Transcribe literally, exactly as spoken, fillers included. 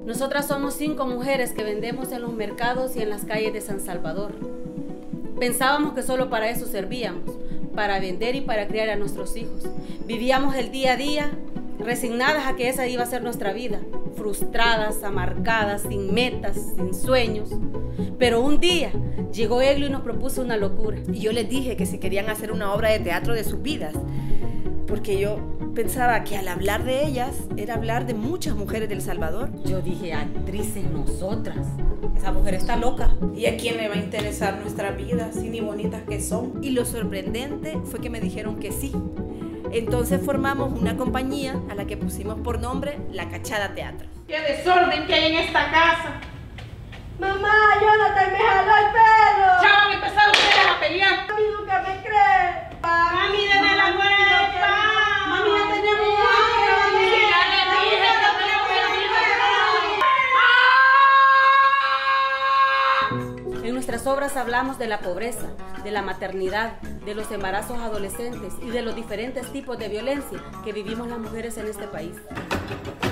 Nosotras somos cinco mujeres que vendemos en los mercados y en las calles de San Salvador. Pensábamos que solo para eso servíamos, para vender y para criar a nuestros hijos. Vivíamos el día a día, resignadas a que esa iba a ser nuestra vida, frustradas, amargadas, sin metas, sin sueños. Pero un día llegó Eglio y nos propuso una locura. Y yo les dije que si querían hacer una obra de teatro de sus vidas, porque yo pensaba que al hablar de ellas era hablar de muchas mujeres del Salvador. Yo dije, actrices nosotras. Esa mujer está loca. ¿Y a quién le va a interesar nuestra vida, así ni bonitas que son? Y lo sorprendente fue que me dijeron que sí. Entonces formamos una compañía a la que pusimos por nombre La Cachada Teatro. ¡Qué desorden que hay en esta casa! Mamá, Jonathan me jaló el pelo. ¡Ya van a empezar ustedes a pelear! Mami nunca me cree. Mami, deme la vuelta. Mami, ya tenemos un Sí, año. ya le dije que tenemos. En nuestras obras hablamos de la pobreza, de la maternidad, de los embarazos adolescentes y de los diferentes tipos de violencia que vivimos las mujeres en este país.